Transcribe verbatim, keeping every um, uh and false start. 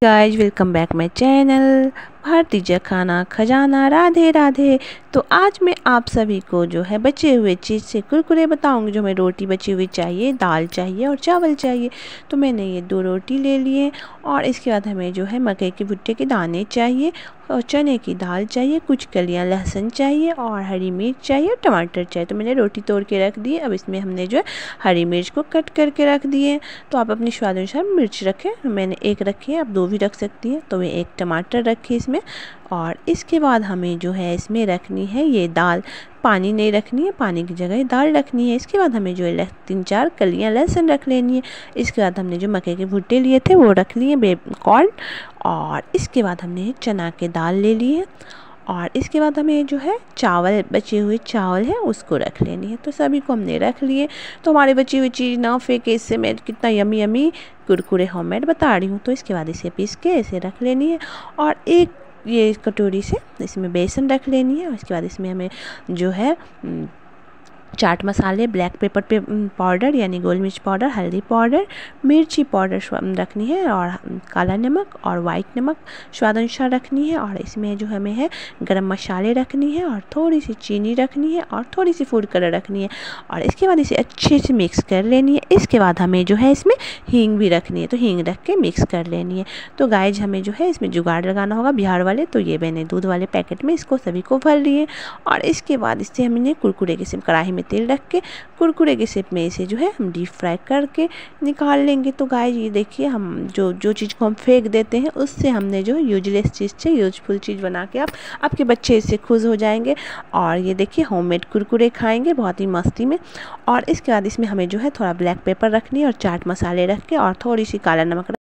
Guys welcome back my channel भारतीय खाना खजाना। राधे राधे। तो आज मैं आप सभी को जो है बचे हुए चीज़ से कुरकुरे बताऊंगी। जो हमें रोटी बची हुई चाहिए, दाल चाहिए और चावल चाहिए। तो मैंने ये दो रोटी ले लिए और इसके बाद हमें जो है मकई के भुट्टे के दाने चाहिए और चने की दाल चाहिए, कुछ कलियां लहसुन चाहिए और हरी मिर्च चाहिए और टमाटर चाहिए। तो मैंने रोटी तोड़ के रख दी। अब इसमें हमने जो है हरी मिर्च को कट करके रख दिए। तो आप अपने स्वाद अनुसार मिर्च रखें, मैंने एक रखी है, आप दो भी रख सकती हैं। तो मैं एक टमाटर रखी इसमें और इसके बाद हमें जो है इसमें रखनी है ये दाल। पानी नहीं रखनी है, पानी की जगह दाल रखनी है। इसके बाद हमें जो है तीन चार कलियां लहसुन रख लेनी है। इसके बाद हमने जो मकई के भुट्टे लिए थे वो रख लिए बेकॉर्न। और इसके बाद हमने चना के दाल ले लिए और इसके बाद हमें जो है चावल, बचे हुए चावल है उसको रख लेनी है। तो सभी को हमने रख लिए। तो हमारी बची हुई चीज़ ना फेंके, इससे मैं कितना यमी यमी कुरकुरे होममेड बता रही हूँ। तो इसके बाद इसे पीस के इसे रख लेनी है और एक ये कटोरी से इसमें बेसन रख लेनी है। और इसके बाद इसमें हमें जो है चाट मसाले, ब्लैक पेपर पे पाउडर यानी गोल मिर्च पाउडर, हल्दी पाउडर, मिर्ची पाउडर रखनी है और काला नमक और वाइट नमक स्वाद अनुसार रखनी है। और इसमें जो हमें है गरम मसाले रखनी है और थोड़ी सी चीनी रखनी है और थोड़ी सी फूड कलर रखनी है। और इसके बाद इसे अच्छे से मिक्स कर लेनी है। इसके बाद हमें जो है इसमें हींग भी रखनी है। तो हींग रख के मिक्स कर लेनी है। तो गाइज हमें जो है इसमें जुगाड़ लगाना होगा बिहार वाले। तो ये मैंने दूध वाले पैकेट में इसको सभी को भर लिए और इसके बाद इससे हमने कुरकुरे के सिर्फ कढ़ाई में तेल रख के कुरकुरे के शेप में इसे जो है हम डीप फ्राई करके निकाल लेंगे। तो गाइस ये देखिए, हम जो जो चीज़ को हम फेंक देते हैं उससे हमने जो यूजलेस चीज़ से यूजफुल चीज़ बना के आप आपके बच्चे इससे खुश हो जाएंगे। और ये देखिए होममेड कुरकुरे खाएंगे बहुत ही मस्ती में। और इसके बाद इसमें हमें जो है थोड़ा ब्लैक पेपर रखनी है और चाट मसाले रख के और थोड़ी सी काला नमक